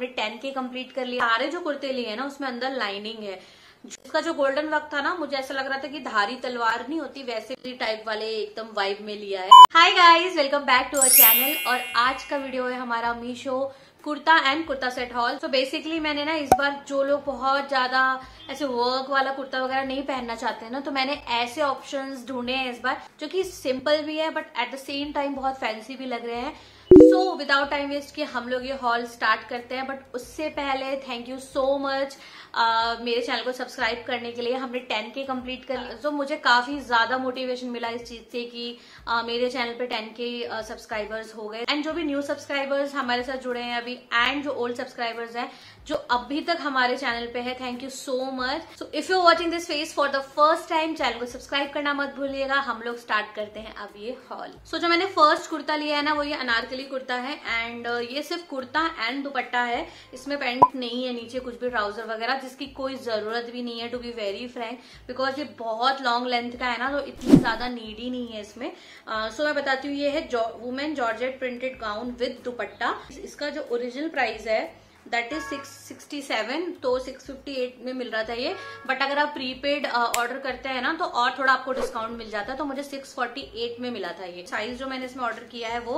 हमने 10K complete कर लिया। सारे जो कुर्ते लिए हैं ना उसमें अंदर लाइनिंग है। जिसका जो गोल्डन वर्क था ना, मुझे ऐसा लग रहा था कि धारी तलवार नहीं होती वैसे टाइप वाले एकदम वाइब में लिया है। Hi guys, welcome back to our channel. और आज का वीडियो है हमारा Meesho kurta and kurta set haul. तो बेसिकली मैंने ना इस बार, जो लोग बहुत ज्यादा ऐसे वर्क वाला कुर्ता वगैरह नहीं पहनना चाहते हैं ना, तो मैंने ऐसे ऑप्शंस ढूंढे हैं इस बार जो कि सिंपल भी है but at the same time बहुत फैंसी भी लग रहे हैं। सो विदाउट टाइम वेस्ट किए हम लोग ये हॉल स्टार्ट करते हैं। बट उससे पहले थैंक यू सो मच मेरे चैनल को सब्सक्राइब करने के लिए। हमने 10K कंप्लीट कर लिया। तो मुझे काफी ज्यादा मोटिवेशन मिला इस चीज से कि मेरे चैनल पे 10K सब्सक्राइबर्स हो गए। एंड जो भी न्यू सब्सक्राइबर्स हमारे साथ जुड़े हैं अभी, एंड जो ओल्ड सब्सक्राइबर्स हैं जो अभी तक हमारे चैनल पे है, thank you so much. So if you watching this face for the first time, channel को सब्सक्राइब करना मत भूलिएगा। हम लोग स्टार्ट करते हैं अब ये हॉल। सो जो मैंने फर्स्ट कुर्ता लिया है ना, वो ये अनारकली कुर्ता है। एंड ये सिर्फ कुर्ता एंड दुपट्टा है, इसमें पैंट नहीं है, नीचे कुछ भी ट्राउजर वगैरह, जिसकी कोई जरूरत भी नहीं है to be very frank, because ये बहुत लॉन्ग लेंथ का है ना, तो इतनी ज्यादा नीड ही नहीं है इसमें। सो मैं बताती हूँ, ये है women georgette printed gown with dupatta. इसका जो ओरिजिनल प्राइस है दैट इज 667, तो 658 में मिल रहा था ये। बट अगर आप प्रीपेड ऑर्डर करते हैं ना तो और थोड़ा आपको डिस्काउंट मिल जाता है, तो मुझे 648 में मिला था ये। साइज जो मैंने इसमें ऑर्डर किया है वो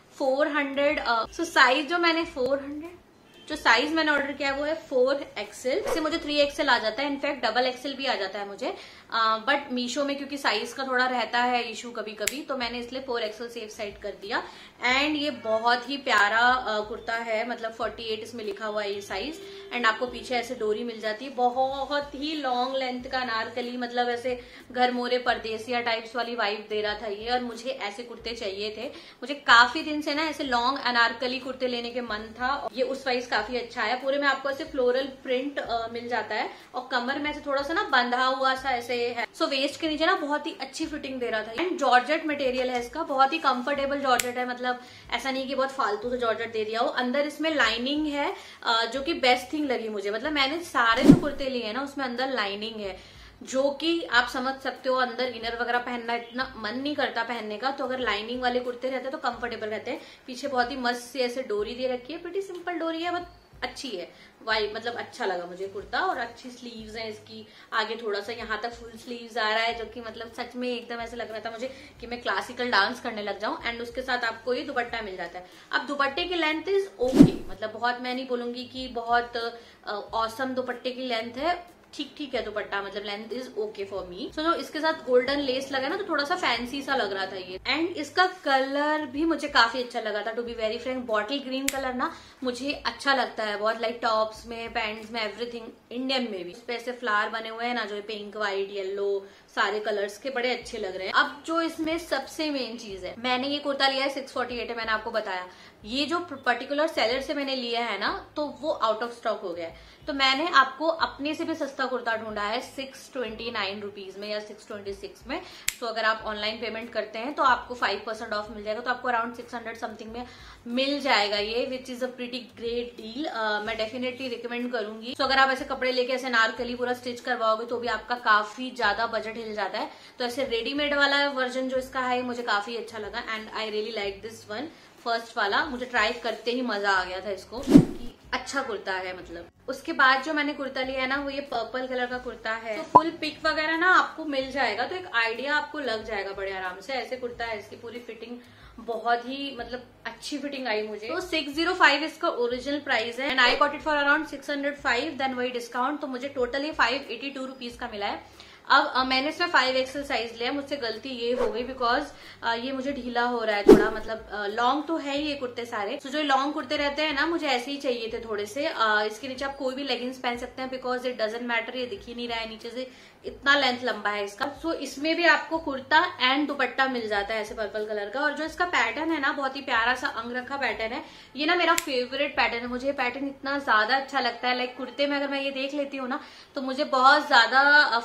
400। सो साइज जो मैंने साइज मैंने ऑर्डर किया है वो है 4XL। इससे मुझे 3XL आ जाता है, इनफैक्ट डबल XL भी आ जाता है मुझे। बट मीशो में क्योंकि साइज का थोड़ा रहता है इशू कभी कभी, तो मैंने इसलिए 4XL सेफ साइड कर दिया। एंड ये बहुत ही प्यारा कुर्ता है, मतलब 48 इसमें लिखा हुआ है ये साइज। एंड आपको पीछे ऐसे डोरी मिल जाती है, बहुत ही लॉन्ग लेंथ का अनारकली, मतलब ऐसे घर मोरे परदेसिया टाइप्स वाली वाइब दे रहा था ये। और मुझे ऐसे कुर्ते चाहिए थे, मुझे काफी दिन से ना ऐसे लॉन्ग अनारकली कुर्ते लेने के मन था। ये उस वाइज काफी अच्छा है। पूरे में आपको ऐसे फ्लोरल प्रिंट मिल जाता है और कमर में ऐसे थोड़ा सा ना बंधा हुआ सा ऐसे है। सो वेस्ट के नीचे ना बहुत ही अच्छी फिटिंग दे रहा था। एंड जॉर्जेट मटेरियल है इसका, बहुत ही कंफर्टेबल जॉर्जेट है, मतलब ऐसा नहीं कि बहुत फालतू से जॉर्जेट दे दिया हो। अंदर इसमें लाइनिंग है जो कि बेस्ट थिंग लगी मुझे। मतलब मैंने सारे जो कुर्ते लिए हैं ना उसमें अंदर लाइनिंग है, जो कि आप समझ सकते हो अंदर इनर वगैरह पहनना इतना मन नहीं करता पहनने का, तो अगर लाइनिंग वाले कुर्ते रहते हैं तो कंफर्टेबल रहते हैं। पीछे बहुत ही मस्त से ऐसे डोरी दे रखी है, प्रीटी सिंपल डोरी है बट अच्छी है वाइब, मतलब अच्छा लगा मुझे कुर्ता। और अच्छी स्लीव्स हैं इसकी, आगे थोड़ा सा यहाँ तक फुल स्लीव्स आ रहा है, जो कि मतलब सच में एकदम ऐसे लग रहा था मुझे कि मैं क्लासिकल डांस करने लग जाऊं। एंड उसके साथ आपको ये दुपट्टा मिल जाता है। अब दुपट्टे की लेंथ इज ओके, मतलब बहुत, मैं नहीं बोलूंगी कि बहुत औसम दुपट्टे की लेंथ है, ठीक है दुपट्टा, मतलब length is okay for me. So जो इसके साथ गोल्डन लेस लगा ना, तो थोड़ा सा फैंसी सा लग रहा था ये। एंड इसका कलर भी मुझे काफी अच्छा लगा था, to be very frank. Bottle green colour ना मुझे अच्छा लगता है बहुत, लाइक टॉप्स में, पैंट्स में, एवरीथिंग, इंडियन में भी। इस पे ऐसे फ्लावर बने हुए हैं ना, जो पिंक, व्हाइट, येलो, सारे कलर्स के बड़े अच्छे लग रहे हैं। अब जो इसमें सबसे मेन चीज है, मैंने ये कुर्ता लिया है 648 है, मैंने आपको बताया। ये जो पर्टिकुलर सेलर से मैंने लिया है ना, तो वो आउट ऑफ स्टॉक हो गया है। तो मैंने आपको अपने से भी सस्ता कुर्ता ढूंढा है 629 रुपीज में या 626 में। तो अगर आप ऑनलाइन पेमेंट करते हैं तो आपको 5% ऑफ मिल जाएगा, तो आपको अराउंड 600 समथिंग में मिल जाएगा ये, which is a pretty great deal. मैं डेफिनेटली रिकमेंड करूंगी। तो अगर आप ऐसे कपड़े लेके ऐसे नारकली पूरा स्टिच करवाओगे तो भी आपका काफी ज्यादा बजट हिल जाता है। तो ऐसे रेडीमेड वाला वर्जन जो इसका है मुझे काफी अच्छा लगा। And I really like this one, first वाला। मुझे ट्राई करते ही मजा आ गया था इसको, कि अच्छा कुर्ता है मतलब। उसके बाद जो मैंने कुर्ता लिया है ना, वो ये पर्पल कलर का कुर्ता है। तो फुल पिक वगैरह ना आपको मिल जाएगा, तो एक आइडिया आपको लग जाएगा बड़े आराम से। ऐसे कुर्ता है, इसकी पूरी फिटिंग बहुत ही मतलब अच्छी फिटिंग आई मुझे। तो 605 इसका ओरिजिनल प्राइस है and I got it for around 605, then वही डिस्काउंट, तो मुझे टोटली 582 रुपीज का मिला है। अब मैंने इसमें 5XL साइज लिया, मुझसे गलती ये हो गई बिकॉज ये मुझे ढीला हो रहा है थोड़ा, मतलब लॉन्ग तो है ही ये कुर्ते सारे। तो जो लॉन्ग कुर्ते रहते हैं ना, मुझे ऐसे ही चाहिए थे थोड़े से। इसके नीचे आप कोई भी लेगिंग्स पहन सकते हैं, बिकॉज इट डजंट मैटर, ये दिख ही नहीं रहा है नीचे से, इतना लेंथ लंबा है इसका। सो इसमें भी आपको कुर्ता एंड दुपट्टा मिल जाता है ऐसे पर्पल कलर का। और जो इसका पैटर्न है ना, बहुत ही प्यारा सा अंगरखा पैटर्न है। ये ना मेरा फेवरेट पैटर्न है, मुझे ये पैटर्न इतना ज्यादा अच्छा लगता है। लाइक कुर्ते में अगर मैं ये देख लेती हूँ ना, तो मुझे बहुत ज्यादा फैंसी से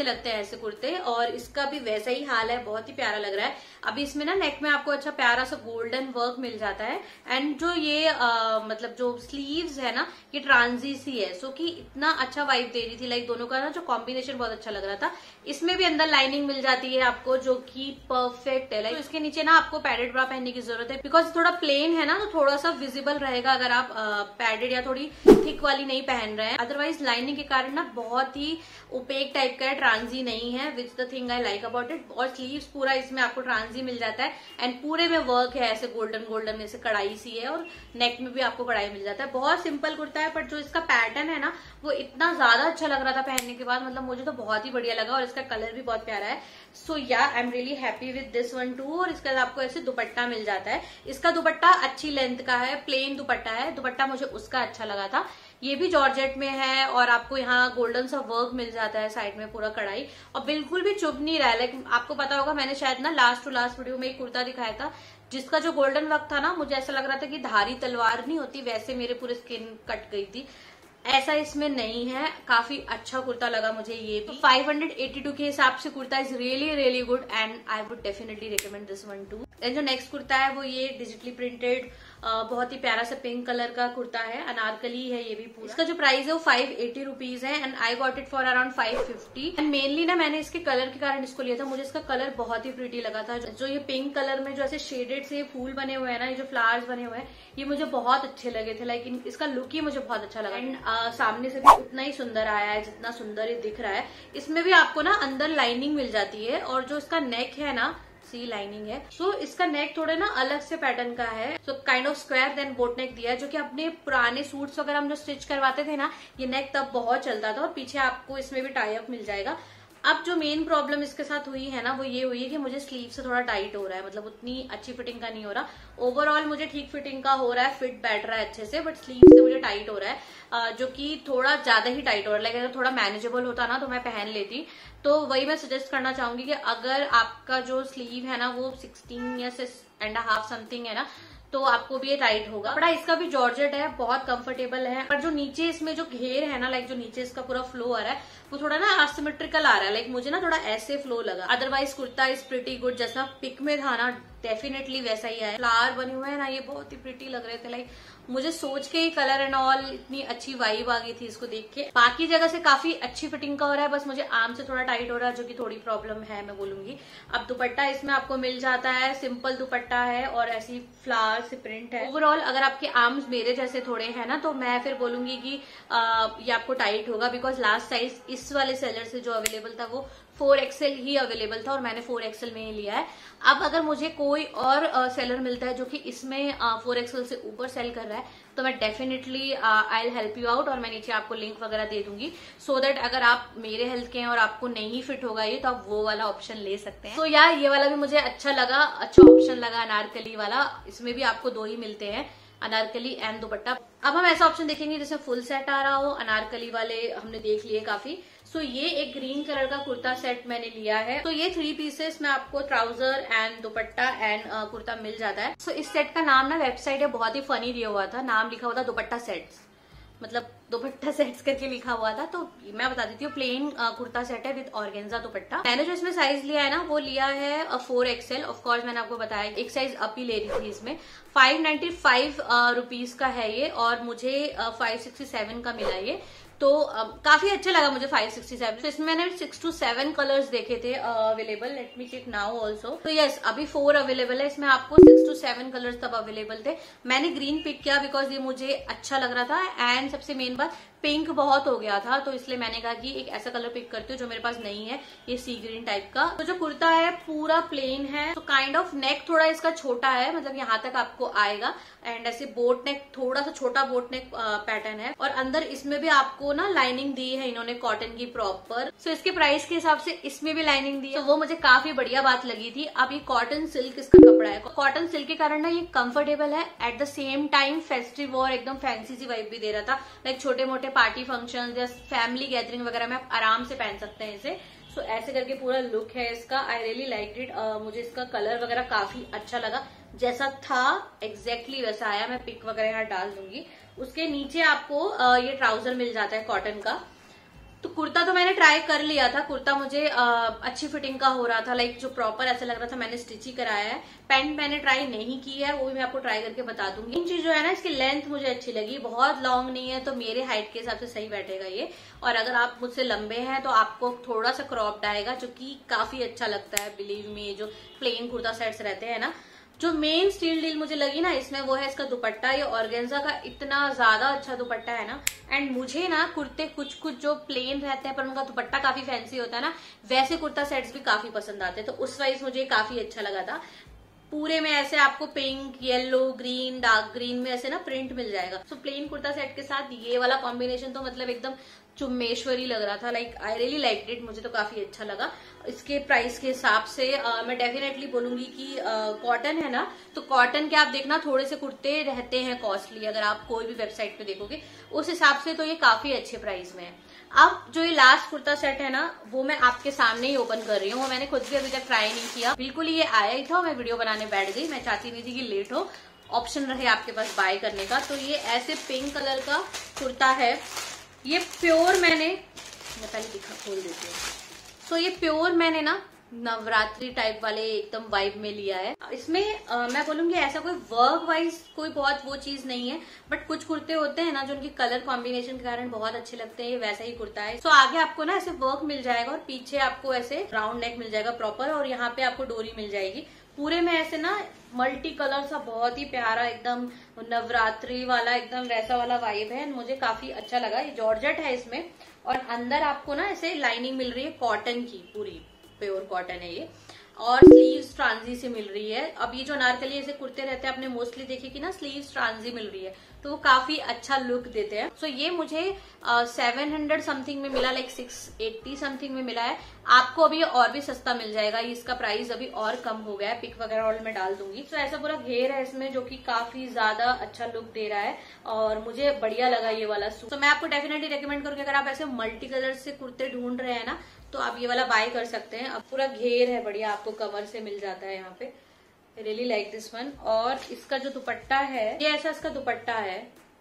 लगते हैं ऐसे कुर्ते, और इसका भी वैसा ही हाल है, बहुत ही प्यारा लग रहा है। अभी इसमें ना नेक में आपको अच्छा प्यारा सा गोल्डन वर्क मिल जाता है, एंड जो ये मतलब जो स्लीव्स है ना, ये ट्रांजी सी है, सो कि इतना अच्छा वाइब दे रही थी। लाइक दोनों का ना जो कॉम्बिनेशन बहुत अच्छा लग रहा था। इसमें भी अंदर लाइनिंग मिल जाती है आपको, जो कि परफेक्ट है। लाइक तो इसके नीचे ना आपको पैडेड ब्रा पहनने की जरूरत है, बिकॉज थोड़ा प्लेन है ना, तो थोड़ा सा विजिबल रहेगा अगर आप पैडेड या थोड़ी थिक वाली नहीं पहन रहे हैं। अदरवाइज लाइनिंग के कारण ना बहुत ही ओपेक टाइप का है, ट्रांजी नहीं है, which the thing I like about it. और स्लीव्स पूरा इसमें आपको ट्रांजी मिल जाता है, एंड पूरे में वर्क है ऐसे गोल्डन गोल्डन, ऐसे कढ़ाई सी है, और नेक में भी आपको कढ़ाई मिल जाता है। बहुत सिंपल कुर्ता है, बट जो इसका पैटर्न है ना, वो इतना ज्यादा अच्छा लग रहा था पहनने के बाद, मतलब मुझे तो बहुत ही बढ़िया लगा, और इसका कलर भी बहुत प्यारा है। So yeah I am really happy with this one too. और इसके बाद आपको ऐसे दुपट्टा मिल जाता है। इसका दुपट्टा अच्छी लेंथ का है, प्लेन दुपट्टा है, दुपट्टा मुझे उसका अच्छा लगा था। ये भी जॉर्जेट में है, और आपको यहाँ गोल्डन सा वर्क मिल जाता है साइड में, पूरा कढ़ाई, और बिल्कुल भी चुभ नहीं रहा है। लाइक आपको पता होगा, मैंने शायद ना लास्ट टू लास्ट वीडियो में एक कुर्ता दिखाया था, जिसका जो गोल्डन वर्क था ना, मुझे ऐसा लग रहा था कि धारी तलवार नहीं होती, वैसे मेरे पूरे स्किन कट गई थी। ऐसा इसमें नहीं है, काफी अच्छा कुर्ता लगा मुझे ये भी। 582 के हिसाब से kurta is really really good, and I would definitely recommend this one too. And जो नेक्स्ट कुर्ता है वो ये डिजिटली प्रिंटेड बहुत ही प्यारा सा पिंक कलर का कुर्ता है, अनारकली है ये भी पूरा। इसका जो प्राइस है वो 580 रुपीज है, and I got it for around 550। And mainly ना मैंने इसके कलर के कारण इसको लिया था, मुझे इसका कलर बहुत ही प्रिटी लगा था। जो ये पिंक कलर में जो ऐसे शेडेड से फूल बने हुए हैं ना, ये जो फ्लावर्स बने हुए हैं, ये मुझे बहुत अच्छे लगे थे। लाइक इसका लुक ही मुझे बहुत अच्छा लगा, एंड सामने से भी उतना ही सुंदर आया है जितना सुंदर ये दिख रहा है। इसमें भी आपको ना अंदर लाइनिंग मिल जाती है, और जो इसका नेक है ना, सी लाइनिंग है, सो इसका नेक थोड़े ना अलग से पैटर्न का है, so kind of square then boat neck दिया है, जो कि अपने पुराने सूट्स वगैरह हम जो स्टिच करवाते थे ना, ये नेक तब बहुत चलता था, और पीछे आपको इसमें भी टाई अप मिल जाएगा। अब जो मेन प्रॉब्लम इसके साथ हुई है ना, वो ये हुई है कि मुझे स्लीव से थोड़ा टाइट हो रहा है, मतलब उतनी अच्छी फिटिंग का नहीं हो रहा। ओवरऑल मुझे ठीक फिटिंग का हो रहा है, फिट बैठ रहा है अच्छे से, बट स्लीव से मुझे टाइट हो रहा है, जो कि थोड़ा ज्यादा ही टाइट हो रहा है। लाइक अगर थोड़ा मैनेजेबल होता ना तो मैं पहन लेती। तो वही मैं सजेस्ट करना चाहूंगी कि अगर आपका जो स्लीव है ना वो 16 या 6.5 समथिंग है ना, तो आपको भी ये टाइट होगा। कपड़ा इसका भी जॉर्जेट है, बहुत कंफर्टेबल है, पर जो नीचे इसमें जो घेर है ना, लाइक जो नीचे इसका पूरा फ्लो आ रहा है, वो थोड़ा ना असिमेट्रिकल आ रहा है। लाइक मुझे ना थोड़ा ऐसे फ्लो लगा। Otherwise kurta is pretty good, जैसा पिक में था ना डेफिनेटली वैसा ही है। फ्लावर बने हुए हैं ना, ये बहुत ही प्रिटी लग रहे थे। लाइक मुझे सोच के ही कलर एंड ऑल इतनी अच्छी वाइब आ गई थी इसको देख के। बाकी जगह से काफी अच्छी फिटिंग का हो रहा है, बस मुझे आर्म से थोड़ा टाइट हो रहा है, जो कि थोड़ी प्रॉब्लम है मैं बोलूंगी। अब दुपट्टा इसमें आपको मिल जाता है, सिंपल दुपट्टा है, और ऐसी फ्लावर से प्रिंट है। ओवरऑल अगर आपके आर्म्स मेरे जैसे थोड़े है ना, तो मैं फिर बोलूंगी कि ये आपको टाइट होगा, बिकॉज लास्ट साइज इस वाले सेलर से जो अवेलेबल था वो 4XL ही अवेलेबल था, और मैंने 4XL में ही लिया है। अब अगर मुझे कोई और सेलर मिलता है जो कि इसमें 4XL से ऊपर सेल कर रहा है, तो मैं definitely I will help you out, और मैं नीचे आपको लिंक वगैरह दे दूंगी, सो दैट अगर आप मेरे हेल्थ के हैं और आपको नहीं फिट होगा ये, तो आप वो वाला ऑप्शन ले सकते हैं। तो यार ये वाला भी मुझे अच्छा लगा, अच्छा ऑप्शन लगा अनारकली वाला। इसमें भी आपको 2 ही मिलते हैं, अनारकली एंड दुपट्टा। अब हम ऐसा ऑप्शन देखेंगे जिसमें फुल सेट आ रहा हो। अनारकली वाले हमने देख लिए काफी। सो ये एक ग्रीन कलर का कुर्ता सेट मैंने लिया है। तो ये 3 पीसेस में आपको trouser and dupatta and kurta मिल जाता है। सो इस सेट का नाम ना वेबसाइट है बहुत ही फनी दिया हुआ था, नाम लिखा हुआ था दुपट्टा सेट्स, मतलब दुपट्टा सेट्स करके लिखा हुआ था। तो मैं बता देती हूँ, प्लेन कुर्ता सेट है विद ऑर्गेन्जा दुपट्टा। मैंने जो इसमें साइज लिया है ना, वो लिया है 4XL। ऑफ कोर्स मैंने आपको बताया एक साइज अप ही ले रही थी। इसमें 595 रुपीज का है ये, और मुझे 567 का मिला ये, तो काफी अच्छा लगा मुझे 567। तो इसमें मैंने 6 to 7 कलर्स देखे थे available. Let me check now also. तो यस, अभी 4 अवेलेबल है इसमें, आपको 6 to 7 कलर्स तब अवेलेबल थे। मैंने ग्रीन पिक किया बिकॉज ये मुझे अच्छा लग रहा था, एंड सबसे मेन बात पिंक बहुत हो गया था, तो इसलिए मैंने कहा कि एक ऐसा कलर पिक करती हूँ जो मेरे पास नहीं है, ये सी ग्रीन टाइप का। तो जो कुर्ता है पूरा प्लेन है, तो काइंड ऑफ नेक थोड़ा इसका छोटा है, मतलब यहाँ तक आपको आएगा, एंड ऐसे बोट नेक, थोड़ा सा छोटा बोट नेक पैटर्न है, और अंदर इसमें भी आपको ना लाइनिंग दी है इन्होंने कॉटन की प्रॉपर। सो इसके प्राइस के हिसाब से इसमें भी लाइनिंग दी है, तो वो मुझे काफी बढ़िया बात लगी थी। अब ये कॉटन सिल्क इसका कपड़ा है, कॉटन सिल्क के कारण ना ये कंफर्टेबल है, at the same time festive और एकदम फैंसी सी वाइब भी दे रहा था। लाइक छोटे मोटे पार्टी फंक्शन या फैमिली गैदरिंग वगैरह में आप आराम से पहन सकते हैं इसे। सो ऐसे करके पूरा लुक है इसका। I really like it. मुझे इसका कलर वगैरह काफी अच्छा लगा, जैसा था एग्जैक्टली वैसा आया। मैं पिक वगैरह यहाँ डाल दूंगी। उसके नीचे आपको ये ट्राउजर मिल जाता है कॉटन का। तो कुर्ता तो मैंने ट्राई कर लिया था, कुर्ता मुझे अच्छी फिटिंग का हो रहा था, लाइक जो प्रॉपर ऐसा लग रहा था। मैंने स्टिच ही कराया है। पैंट मैंने ट्राई नहीं की है, वो भी मैं आपको ट्राई करके बता दूंगी। इन चीज जो है ना, इसकी लेंथ मुझे अच्छी लगी, बहुत लॉन्ग नहीं है, तो मेरे हाइट के हिसाब से सही बैठेगा ये। और अगर आप मुझसे लंबे हैं तो आपको थोड़ा सा क्रॉप्ड आएगा, जो कि काफी अच्छा लगता है। बिलीव मी, जो प्लेन कुर्ता सेट्स रहते हैं ना, जो मेन स्टील डील मुझे लगी ना इसमें, वो है इसका दुपट्टा। ये ऑर्गेन्जा का इतना ज्यादा अच्छा दुपट्टा है ना। एंड मुझे ना कुर्ते कुछ कुछ जो प्लेन रहते हैं पर उनका दुपट्टा काफी फैंसी होता है ना, वैसे कुर्ता सेट्स भी काफी पसंद आते हैं। तो उस वाइज मुझे काफी अच्छा लगा था। पूरे में ऐसे आपको pink, yellow, green, dark green में ऐसे ना प्रिंट मिल जाएगा। सो प्लेन कुर्ता सेट के साथ ये वाला कॉम्बिनेशन तो मतलब एकदम चुम्मेश्वरी लग रहा था। Like I really liked it, मुझे तो काफी अच्छा लगा। इसके प्राइस के हिसाब से मैं डेफिनेटली बोलूंगी कि कॉटन है ना, तो कॉटन के आप देखना थोड़े से कुर्ते रहते हैं कॉस्टली, अगर आप कोई भी वेबसाइट पे देखोगे उस हिसाब से, तो ये काफी अच्छे प्राइस में है। अब जो ये लास्ट कुर्ता सेट है ना, वो मैं आपके सामने ही ओपन कर रही हूँ। मैंने खुद भी अभी तक ट्राई नहीं किया, बिल्कुल ये आया ही था, मैं वीडियो बनाने बैठ गई। मैं चाहती नहीं थी कि लेट हो, ऑप्शन रहे आपके पास बाय करने का। तो ये ऐसे पिंक कलर का कुर्ता है। ये प्योर मैं पहले खोल देती हूँ। सो ये प्योर मैंने ना नवरात्रि टाइप वाले एकदम वाइब में लिया है। इसमें मैं बोलूंगी ऐसा कोई वर्क वाइज कोई बहुत वो चीज नहीं है, बट कुछ कुर्ते होते हैं ना जो उनकी कलर कॉम्बिनेशन के कारण बहुत अच्छे लगते हैं। ये वैसा ही कुर्ता है। सो आगे आपको ना ऐसे वर्क मिल जाएगा और पीछे आपको ऐसे राउंड नेक मिल जाएगा प्रॉपर, और यहाँ पे आपको डोरी मिल जाएगी। पूरे में ऐसे ना मल्टी कलर सा बहुत ही प्यारा एकदम नवरात्रि वाला एकदम वैसा वाला वाइब है। मुझे काफी अच्छा लगा। ये जॉर्जेट है इसमें, और अंदर आपको ना ऐसे लाइनिंग मिल रही है कॉटन की, पूरी प्योर कॉटन है ये। और स्लीव्स ट्रांजी से मिल रही है। अब ये जो अनारकली ऐसे कुर्ते रहते हैं आपने मोस्टली देखे कि ना स्लीव्स ट्रांजी मिल रही है, तो वो काफी अच्छा लुक देते हैं। सो ये मुझे 700 समथिंग में मिला, लाइक 680 समथिंग में मिला है। आपको अभी और भी सस्ता मिल जाएगा, इसका प्राइस अभी और कम हो गया है। पिक वगैरह ऑल में डाल दूंगी। तो ऐसा पूरा घेर है इसमें, जो कि काफी ज्यादा अच्छा लुक दे रहा है और मुझे बढ़िया लगा ये वाला सूट। तो मैं आपको डेफिनेटली रेकमेंड करूंगी, अगर आप ऐसे मल्टी कलर से कुर्ते ढूंढ रहे हैं ना, तो आप ये वाला बाय कर सकते हैं। अब पूरा घेर है बढ़िया, आपको कमर से मिल जाता है यहाँ पे। Really like this one. और इसका जो दुपट्टा है, ये ऐसा इसका दुपट्टा है,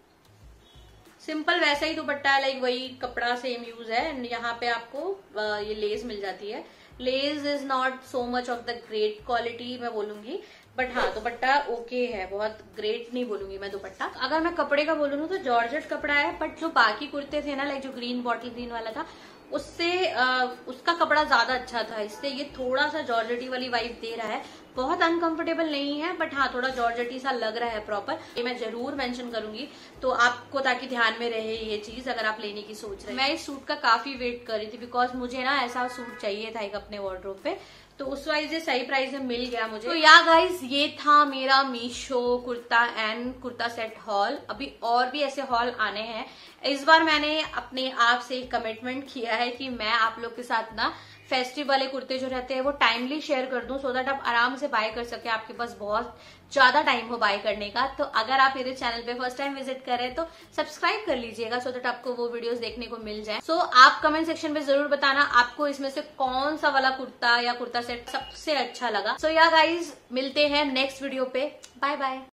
सिंपल वैसा ही दुपट्टा है, लाइक वही कपड़ा सेम यूज है। एंड यहाँ पे आपको ये लेस मिल जाती है। Lace is not so much of the great quality मैं बोलूंगी, बट हाँ दुपट्टा ओके है, बहुत ग्रेट नहीं बोलूंगी मैं दुपट्टा। अगर मैं कपड़े का बोलूँ तो जॉर्जेट कपड़ा है, बट जो बाकी कुर्ते थे ना, लाइक जो ग्रीन बॉटल ग्रीन वाला था, उससे उसका कपड़ा ज्यादा अच्छा था। इससे ये थोड़ा सा जॉर्जेटी वाली वाइब दे रहा है। बहुत अनकंफर्टेबल नहीं है, बट हाँ थोड़ा जॉर्जेटी सा लग रहा है प्रॉपर। ये मैं जरूर मेंशन करूंगी तो आपको, ताकि ध्यान में रहे ये चीज अगर आप लेने की सोच रहे हैं। मैं इस सूट का काफी वेट कर रही थी, बिकॉज मुझे ना ऐसा सूट चाहिए था एक अपने वार्डरोब पे, तो उस वाइज ये सही प्राइस में मिल गया मुझे। तो या गाइज, ये था मेरा Meesho kurta and kurta set haul. अभी और भी ऐसे हॉल आने हैं। इस बार मैंने अपने आप से एक कमिटमेंट किया है कि मैं आप लोग के साथ ना फेस्टिव वाले कुर्ते जो रहते हैं वो टाइमली शेयर कर दूं, सो दैट आप आराम से बाय कर सके। आपके पास बहुत ज्यादा टाइम हो बाय करने का। तो अगर आप मेरे चैनल पे फर्स्ट टाइम विजिट कर रहे हैं तो सब्सक्राइब कर लीजिएगा, सो दैट आपको वो वीडियोस देखने को मिल जाए। सो आप कमेंट सेक्शन में जरूर बताना आपको इसमें से कौन सा वाला कुर्ता या कुर्ता सेट सबसे अच्छा लगा। सो या गाइज, मिलते हैं नेक्स्ट वीडियो पे। Bye bye.